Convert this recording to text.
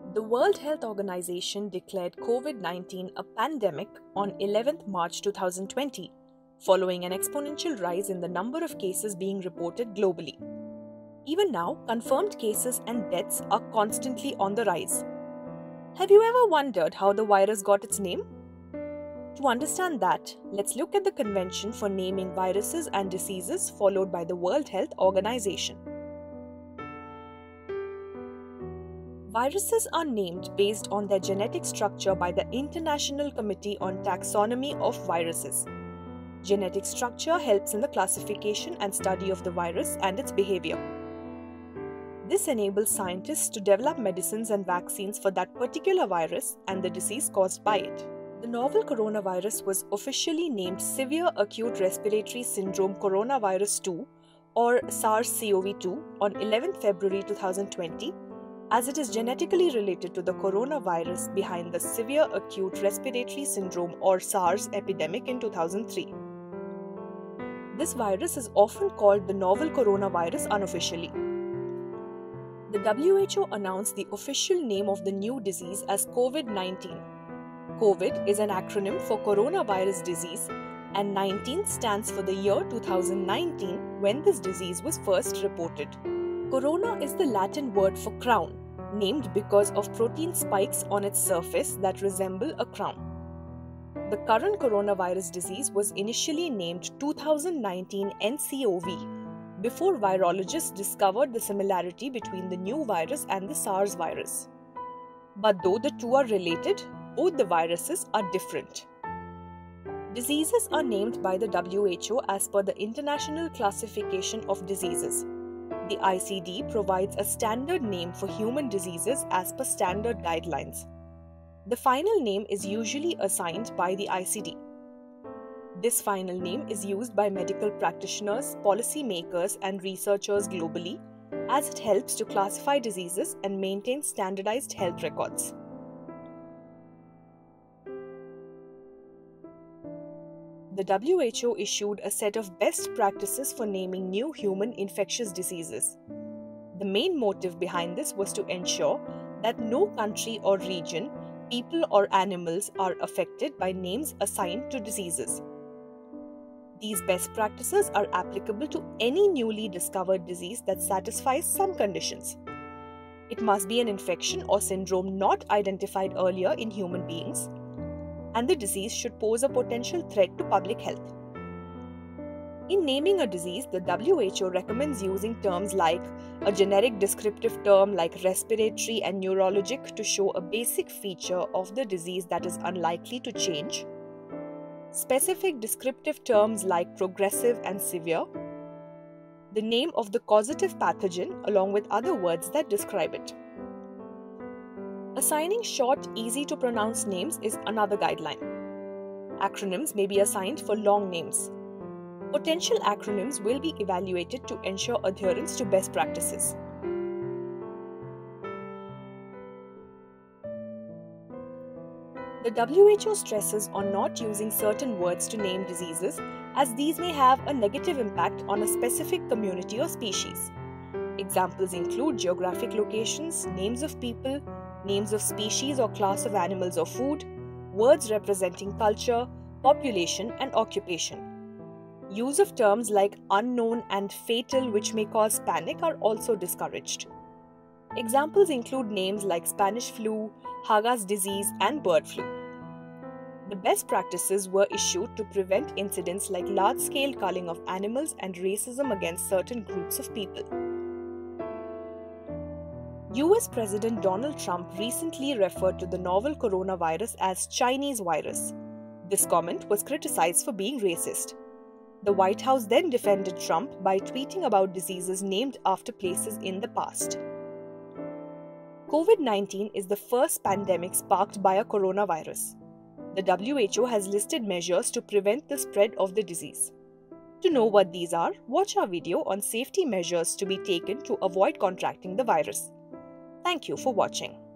The World Health Organization declared COVID-19 a pandemic on 11th March 2020, following an exponential rise in the number of cases being reported globally. Even now, confirmed cases and deaths are constantly on the rise. Have you ever wondered how the virus got its name? To understand that, let's look at the convention for naming viruses and diseases followed by the World Health Organization. Viruses are named based on their genetic structure by the International Committee on Taxonomy of Viruses. Genetic structure helps in the classification and study of the virus and its behavior. This enables scientists to develop medicines and vaccines for that particular virus and the disease caused by it. The novel coronavirus was officially named Severe Acute Respiratory Syndrome Coronavirus 2 or SARS CoV-2 on 11 February 2020, as it is genetically related to the coronavirus behind the Severe Acute Respiratory Syndrome or SARS epidemic in 2003. This virus is often called the novel coronavirus unofficially. The WHO announced the official name of the new disease as COVID-19. COVID is an acronym for coronavirus disease, and 19 stands for the year 2019 when this disease was first reported. Corona is the Latin word for crown, named because of protein spikes on its surface that resemble a crown. The current coronavirus disease was initially named 2019 nCoV before virologists discovered the similarity between the new virus and the SARS virus. But though the two are related, both the viruses are different. Diseases are named by the WHO as per the International Classification of Diseases. The ICD provides a standard name for human diseases as per standard guidelines. The final name is usually assigned by the ICD. This final name is used by medical practitioners, policy makers, and researchers globally, as it helps to classify diseases and maintain standardized health records. The WHO issued a set of best practices for naming new human infectious diseases. The main motive behind this was to ensure that no country or region, people or animals are affected by names assigned to diseases. These best practices are applicable to any newly discovered disease that satisfies some conditions. It must be an infection or syndrome not identified earlier in human beings, and the disease should pose a potential threat to public health. In naming a disease, the WHO recommends using terms like a generic descriptive term like respiratory and neurologic to show a basic feature of the disease that is unlikely to change, specific descriptive terms like progressive and severe, the name of the causative pathogen along with other words that describe it. Assigning short, easy-to-pronounce names is another guideline. Acronyms may be assigned for long names. Potential acronyms will be evaluated to ensure adherence to best practices. The WHO stresses on not using certain words to name diseases, as these may have a negative impact on a specific community or species. Examples include geographic locations, names of people, names of species or class of animals or food, words representing culture, population, and occupation. Use of terms like unknown and fatal, which may cause panic, are also discouraged. Examples include names like Spanish flu, Haga's disease, and bird flu. The best practices were issued to prevent incidents like large-scale culling of animals and racism against certain groups of people. US President Donald Trump recently referred to the novel coronavirus as Chinese virus. This comment was criticized for being racist. The White House then defended Trump by tweeting about diseases named after places in the past. COVID-19 is the first pandemic sparked by a coronavirus. The WHO has listed measures to prevent the spread of the disease. To know what these are, watch our video on safety measures to be taken to avoid contracting the virus. Thank you for watching.